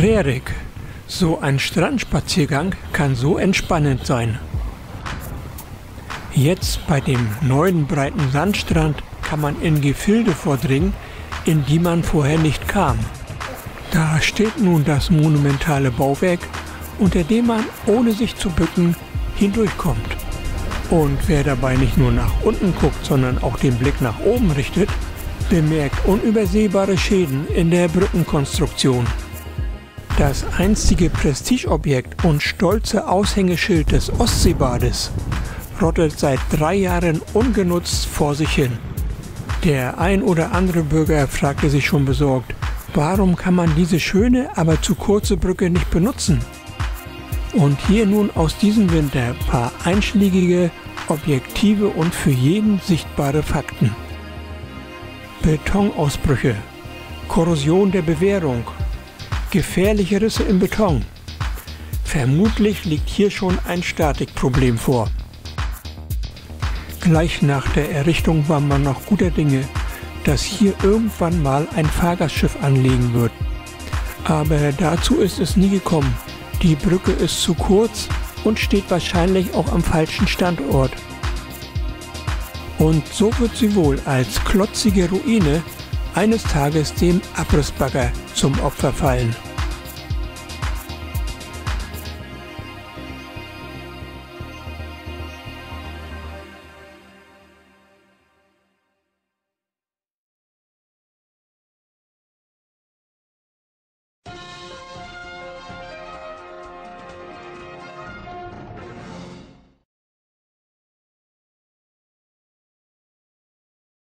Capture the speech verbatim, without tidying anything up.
Rerik. So ein Strandspaziergang kann so entspannend sein. Jetzt bei dem neuen breiten Sandstrand kann man in Gefilde vordringen, in die man vorher nicht kam. Da steht nun das monumentale Bauwerk, unter dem man, ohne sich zu bücken, hindurchkommt. Und wer dabei nicht nur nach unten guckt, sondern auch den Blick nach oben richtet, bemerkt unübersehbare Schäden in der Brückenkonstruktion. Das einstige Prestigeobjekt und stolze Aushängeschild des Ostseebades rottet seit drei Jahren ungenutzt vor sich hin. Der ein oder andere Bürger fragte sich schon besorgt, warum kann man diese schöne, aber zu kurze Brücke nicht benutzen? Und hier nun aus diesem Winter paar einschlägige, objektive und für jeden sichtbare Fakten. Betonausbrüche, Korrosion der Bewehrung, gefährliche Risse im Beton. Vermutlich liegt hier schon ein Statikproblem vor. Gleich nach der Errichtung war man noch guter Dinge, dass hier irgendwann mal ein Fahrgastschiff anlegen wird. Aber dazu ist es nie gekommen. Die Brücke ist zu kurz und steht wahrscheinlich auch am falschen Standort. Und so wird sie wohl als klotzige Ruine eines Tages dem Abrissbagger zum Opfer fallen.